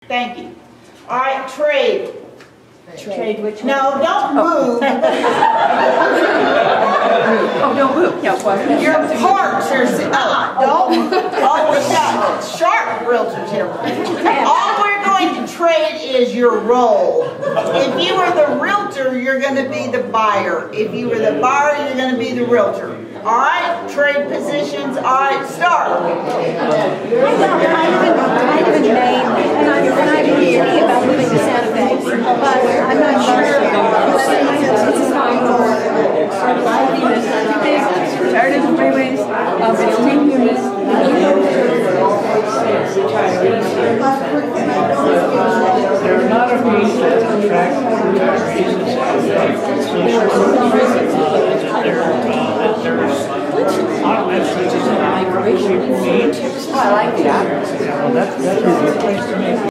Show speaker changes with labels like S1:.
S1: Thank you. All right, trade.
S2: Trade which one?
S1: No, don't move.
S2: Oh, don't move. Yeah, well,
S1: Your parts are don't. Oh, we got sharp realtors here. All we're going to trade is your role. If you were the realtor, you're going to be the buyer. If you were the buyer, you're going to be the realtor. All right, trade positions. All right, start.
S2: I live in Maine, and I've been thinking about moving to Santa Fe, but I'm not sure whether my husband's time for tired of the freeways, it's too humid.
S3: There are not a fees that attract retirees and there's outlets that people need.
S2: I like that.
S3: That's a good place to make